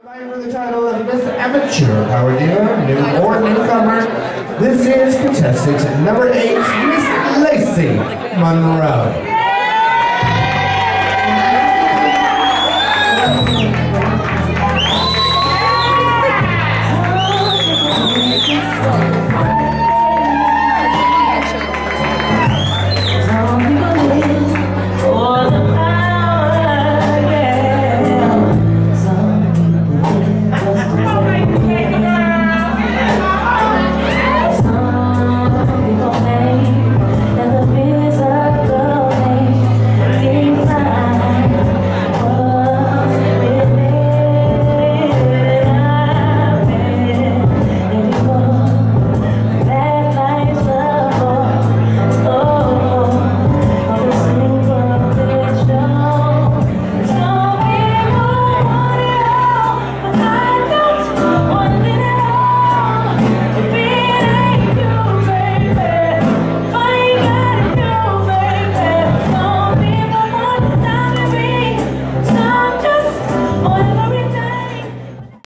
Fighting for the title of Miss Amateur Power Diva, new or newcomer. This is contestant number 8, Miss Lacey Monroe.